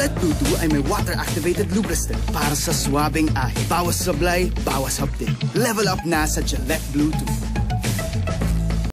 Gillette Blue 2 ay may water-activated lubricant para sa swabing ahi. Bawas sablay, bawas hapdi. Level up na sa Gillette Blue 2.